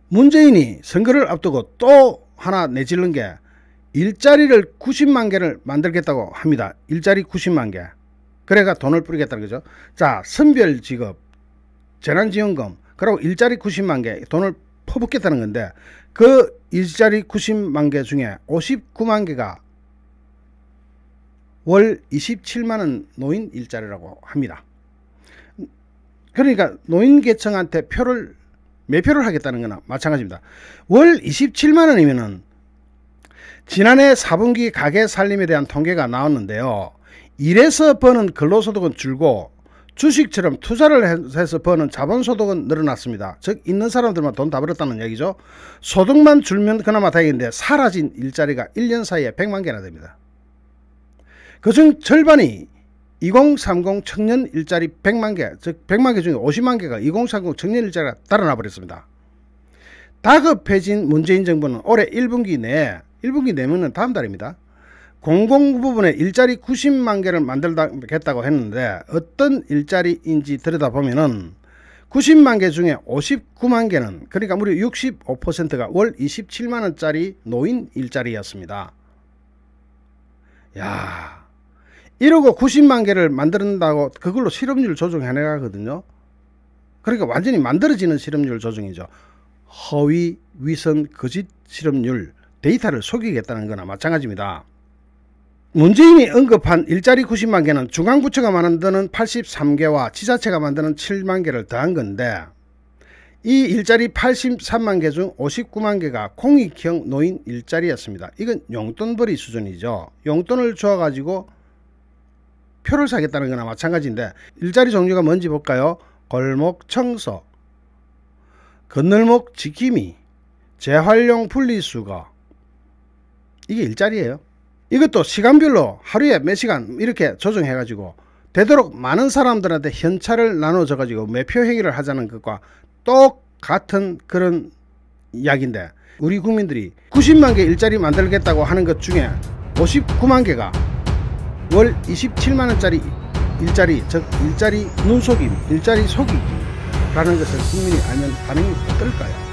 문재인이 선거를 앞두고 또 하나 내질른 게 일자리를 90만 개를 만들겠다고 합니다. 일자리 90만 개. 그래가 돈을 뿌리겠다는 거죠. 자, 선별직업, 재난지원금, 그리고 일자리 90만 개 돈을 퍼붓겠다는 건데, 그 일자리 90만 개 중에 59만 개가 월 27만원 노인 일자리라고 합니다. 그러니까 노인계층한테 매표를 하겠다는 거나 마찬가지입니다. 월 27만원이면은 지난해 4분기 가계 살림에 대한 통계가 나왔는데요. 일해서 버는 근로소득은 줄고 주식처럼 투자를 해서 버는 자본소득은 늘어났습니다. 즉 있는 사람들만 돈 다 벌었다는 얘기죠. 소득만 줄면 그나마 다행인데 사라진 일자리가 1년 사이에 100만 개나 됩니다. 그중 절반이 2030 청년 일자리 100만 개, 즉 100만 개 중에 50만 개가 2030 청년 일자리가 달아나 버렸습니다. 다급해진 문재인 정부는 올해 1분기 내면은 다음 달입니다. 공공 부분에 일자리 90만 개를 만들겠다고 했는데 어떤 일자리인지 들여다보면은 90만 개 중에 59만 개는, 그러니까 무려 65%가 월 27만원짜리 노인 일자리였습니다. 야, 이러고 90만 개를 만든다고 그걸로 실업률 조정해 나가거든요. 그러니까 완전히 만들어지는 실업률 조정이죠. 허위, 위선, 거짓 실업률, 데이터를 속이겠다는 거나 마찬가지입니다. 문재인이 언급한 일자리 90만 개는 중앙부처가 만드는 83개와 지자체가 만드는 7만 개를 더한 건데, 이 일자리 83만 개 중 59만 개가 공익형 노인 일자리였습니다. 이건 용돈벌이 수준이죠. 용돈을 줘가지고 표를 사겠다는 거나 마찬가지인데, 일자리 종류가 뭔지 볼까요? 골목 청소, 건널목 지킴이, 재활용 분리수거, 이게 일자리예요. 이것도 시간별로 하루에 몇 시간 이렇게 조정해 가지고 되도록 많은 사람들한테 현찰을 나눠줘 가지고 매표 행위를 하자는 것과 똑같은 그런 이야기인데, 우리 국민들이 90만 개 일자리 만들겠다고 하는 것 중에 59만 개가 월 27만원짜리 일자리, 즉 일자리 눈속임, 일자리 속이기라는 것을 국민이 알면 반응이 어떨까요?